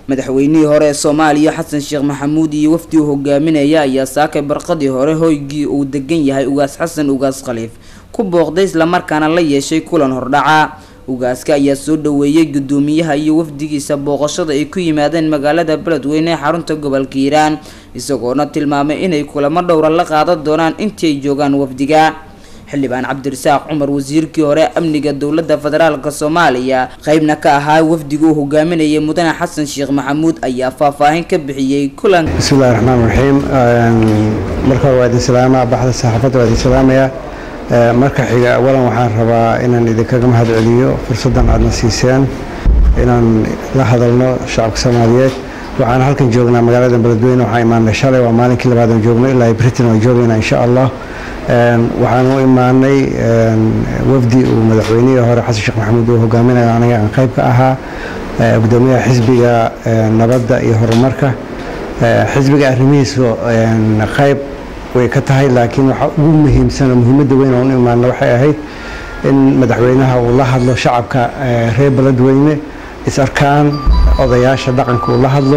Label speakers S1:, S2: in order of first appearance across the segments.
S1: madaxweynihii hore ee Soomaaliya Xasan Sheekh Maxamuud iyo wafdi uu hogaaminaya ayaa saakay barqadii hore hoygii uu degan yahay ugaas Xasan ugaas Khaliif ku booqday isla markaana la yeeshay kulan hordhaca. ugaaska ayaa soo dhaweeyay gudoomiyaha iyo wafdigiisa booqashada ay ku yimaadeen magaalada Beledweyne ee xarunta gobolka Hiiraan isagoona tilmaamay inay kulamo dhowr la qaadan doonaan intii ay joogaan wafdiga. xildhibaan Cabdirasaaq Cumar wasiirkii hore amniga dawladda federaalka Soomaaliya qaybna ka ahaa wafdiga uu hogaaminayay mudane Xasan Sheekh Maxamuud ayaa faahfaahin ka bixiyay kulan.
S2: Bismillahir Rahmaanir Rahiim. marka waadi salaama baxda saxaafadda waadi salaamaya marka xiga awalan waxaan rabaa inaan idinkaga mahad celiyo fursadan aad na siiseen inaan la hadalno shacabka Soomaaliyeed. waxaan halkan joognaa magaalada Beledweyne waxaan imaanay shalay waa maalinkii labaad oo joognay ilaa Britain oo joogayna insha Allah. waxaan u imaanay wafdi uu madaxweynihii hore Xasan Sheekh Maxamuud uu hogaaminayo aniga aan qayb ka ahaa gudoomiyaha xisbiga nabadda iyo horumarka xisbiga arrimihiisa qayb way ka tahay laakiin waxa ugu muhiimsan muhiimadda weyn oo u imaanay waxay ahayd in madaxweynaha uu la hadlo shacabka reer Beledweyne is arkaan odayaasha dhaqanka uu la hadlo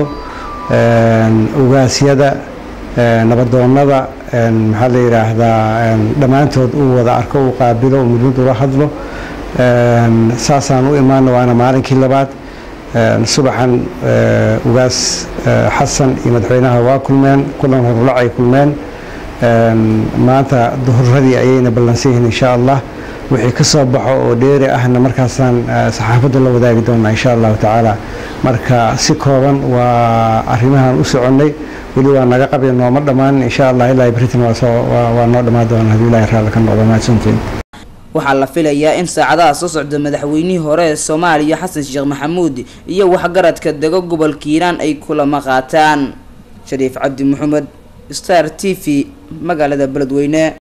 S2: ugaasyada nabadoonnada maxaa la yiraahdaa dhamaantood uu wada arko uu qaabilo muddo ula hadlo saasaan u imaanay waana maalinkii labaad subaxan ugaas Xasan iyo madaxweynaha waa kulmeen kulan horulac ay kulmeen maanta duhuradii ayayna ballansiin insha Allah wixii ka soo baxo oo dheeri ahna markaasaan saxaafadda la wadaagi doonaa insha Allah taala. marka si kooban waa arrimahan u soconay wali waa naga qabay nooma dhamaan insha Allah ilaa Britain waa noo dhamaan doona hadii Ilaahay raali ka noqdo maadsantiin.
S1: waxaa la filayaa in saacadaha soo socda madaxweynihii hore ee Soomaaliya Xasan Sheekh Maxamuud iyo waxgaradka dega gobolka Hiiraan ay kulamo qaataan. Shariif Cabdi Maxamed Star TV magaalada Beledweyne.